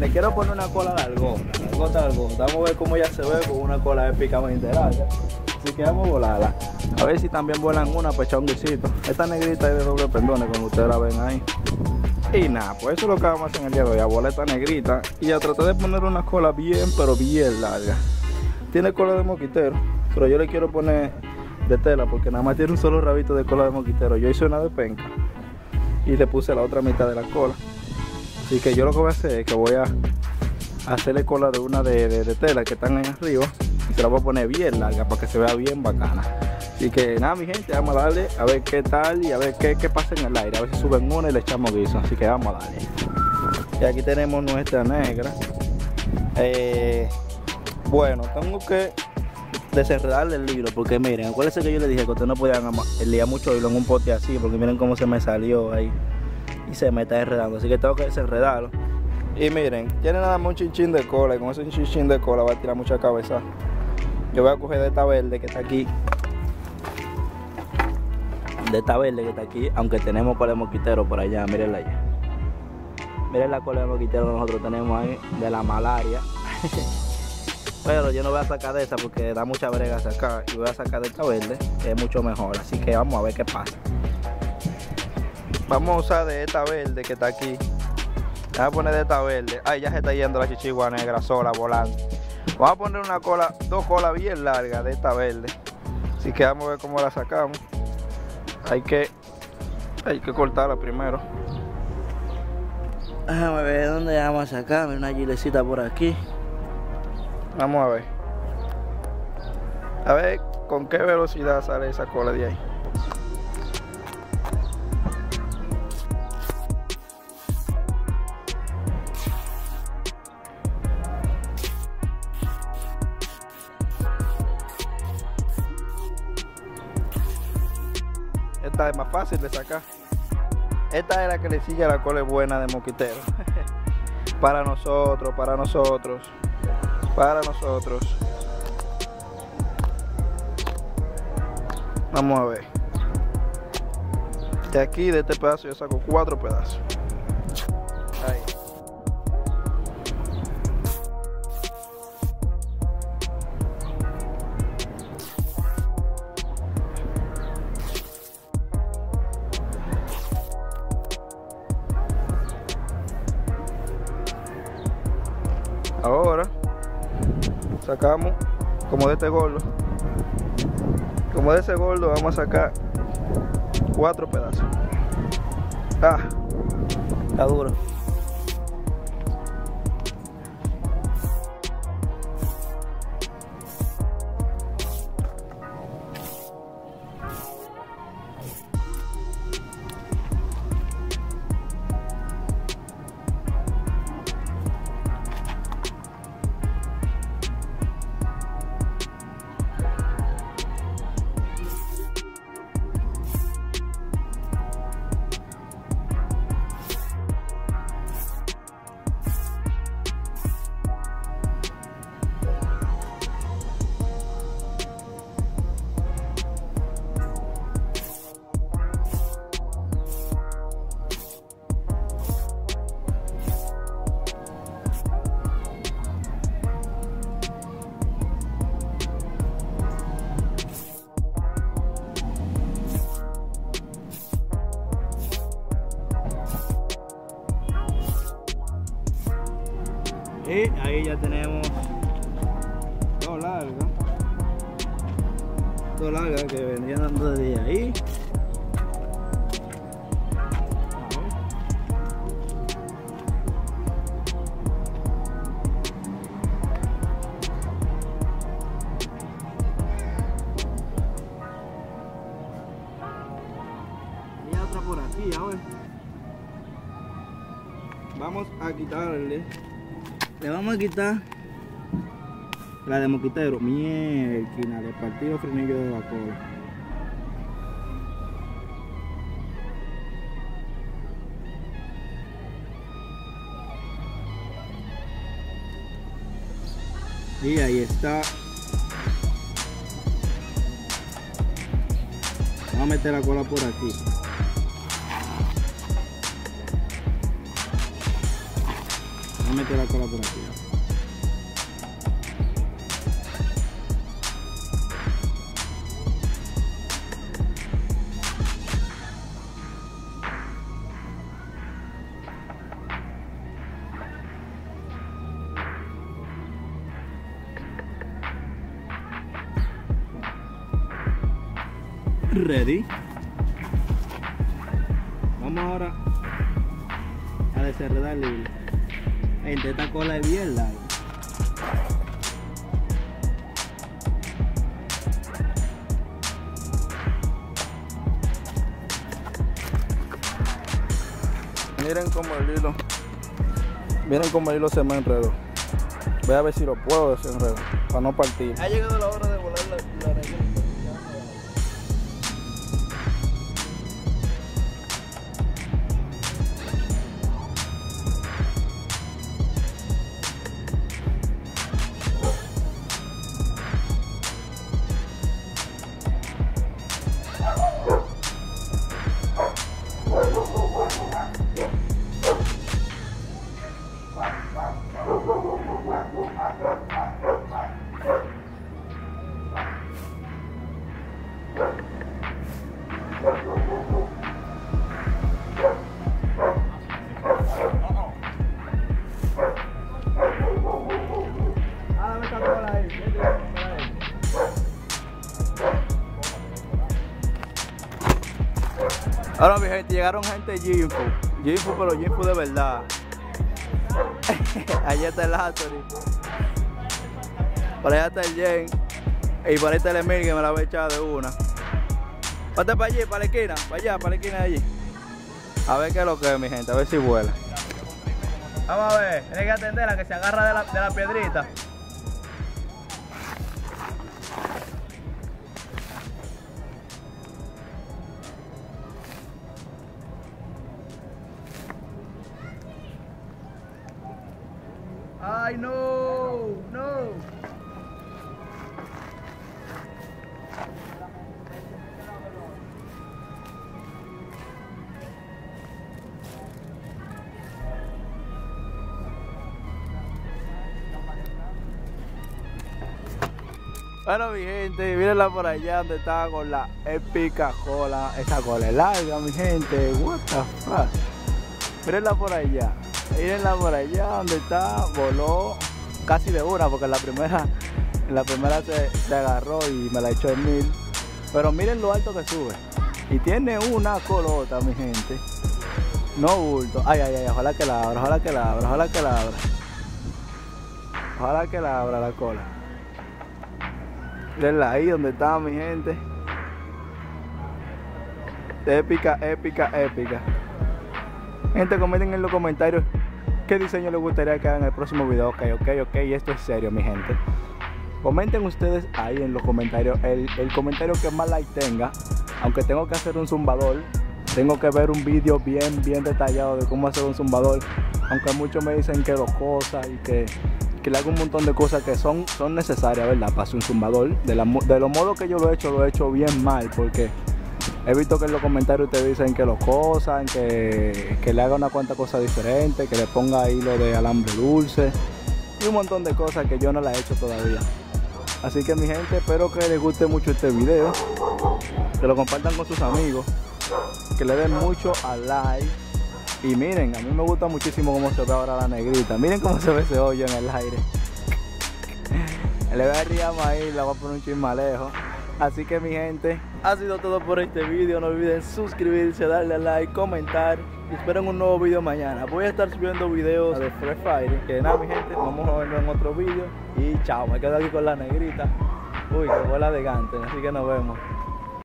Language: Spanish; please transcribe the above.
Le quiero poner una cola de algodón. Vamos a ver cómo ella se ve con una cola épicamente larga. Así que vamos a volarla. A ver si también vuelan una para echar un guisito. Esta negrita es de doble pendones, como ustedes la ven ahí. Y nada, pues eso es lo que vamos a hacer en el día de hoy. A volar esta negrita y a tratar de poner una cola bien, pero bien larga. Tiene cola de mosquitero, pero yo le quiero poner de tela porque nada más tiene un solo rabito de cola de mosquitero. Yo hice una de penca y le puse la otra mitad de la cola. Así que yo lo que voy a hacer es que voy a hacerle cola de una de tela que están ahí arriba y se la voy a poner bien larga para que se vea bien bacana. Así que nada, mi gente, vamos a darle a ver qué tal y a ver qué pasa en el aire. A ver si suben una y le echamos guiso. Así que vamos a darle. Y aquí tenemos nuestra negra. Bueno, tengo que desenredarle el hilo porque miren, acuérdense que yo le dije que ustedes no podían liar mucho hilo en un pote así porque miren cómo se me salió ahí y se me está enredando, así que tengo que desenredarlo. Y miren, tiene nada más un chinchín de cola y con ese chinchín de cola va a tirar mucha cabeza. Yo voy a coger de esta verde que está aquí, aunque tenemos cola de mosquitero por allá, mírenla allá. Miren la cola de mosquitero que nosotros tenemos ahí, de la malaria. Pero yo no voy a sacar de esa porque da mucha brega sacar y voy a sacar de esta verde, que es mucho mejor, así que vamos a ver qué pasa. Vamos a usar de esta verde que está aquí. Voy a poner de esta verde. Ay, ya se está yendo la chichigua negra sola volando. Vamos a poner una cola, dos colas bien largas de esta verde. Así que vamos a ver cómo la sacamos. Hay que cortarla primero. Déjame ver dónde vamos a sacar. Una gilecita por aquí. Vamos a ver. A ver con qué velocidad sale esa cola de ahí. Esta es más fácil de sacar. Esta es la que le sigue a la cola buena de mosquitero. Para nosotros. Vamos a ver. De aquí, de este pedazo, yo saco 4 pedazos. Ahí. Ahora sacamos como de este gordo, como de ese gordo vamos a sacar 4 pedazos. Está duro. Y ahí ya tenemos dos largas que vendrían dando de ahí. Y otra por aquí, a ver. Vamos a quitarle. Le vamos a quitar la de mosquitero. Mierda, le partí los frenillos de la cola. Y ahí está. Vamos a meter la cola por aquí. Voy a meter la cola por aquí. Ready. Vamos ahora a desenredar el hilo. Gente, esta cola es bien larga. Miren cómo el hilo, miren cómo el hilo se me enredó. Voy a ver si lo puedo desenredar para no partir. Ha llegado la hora de volar la negrita. Ahora mi gente, llegaron gente de Jinfu, pero Jinfu de verdad. Allá está el Hattori, por allá está el Jen, y por ahí está el Emil que me la va a echar de una. Ponte para allí, para la esquina, para allá, para la esquina de allí. A ver qué es lo que es, mi gente, a ver si vuela. Vamos a ver, tiene que atenderla que se agarra de la piedrita. Ay, no, no. Bueno, mi gente, mírenla por allá donde está con la épica cola. Esa cola es larga, mi gente. What the fuck. Mírenla por allá. Mírenla por allá donde está, voló casi de una porque en la primera se agarró y me la echó en 1000. Pero miren lo alto que sube. Y tiene una colota, mi gente. No bulto. Ay, ay, ay, ojalá que la abra, ojalá que la abra, ojalá que la abra. Ojalá que la abra la cola. Mírenla ahí donde está, mi gente. Épica, épica, épica. Gente, comenten en los comentarios qué diseño les gustaría que hagan en el próximo video. Ok, esto es serio, mi gente. Comenten ustedes ahí en los comentarios el comentario que más like tenga. Aunque tengo que hacer un zumbador, tengo que ver un vídeo bien detallado de cómo hacer un zumbador. Aunque muchos me dicen que dos cosas y que le hago un montón de cosas que son necesarias, ¿verdad? Para hacer un zumbador. De los modos que yo lo he hecho bien mal, porque he visto que en los comentarios ustedes dicen que lo cosan, que le haga una cuanta cosa diferente, que le ponga hilo de alambre dulce y un montón de cosas que yo no la he hecho todavía. Así que mi gente, espero que les guste mucho este video, que lo compartan con sus amigos, que le den mucho a like. Y miren, a mí me gusta muchísimo cómo se ve ahora la negrita. Miren cómo se ve ese hoyo en el aire. Le voy a riamos ahí, la voy a poner un chisme más lejos. Así que mi gente, ha sido todo por este video. No olviden suscribirse, darle a like, comentar. Y esperen un nuevo video mañana. Voy a estar subiendo videos de Free Fire. Que nada, mi gente, vamos a verlo en otro video. Y chao, me quedo aquí con la negrita. Uy, que vuela de gante, así que nos vemos.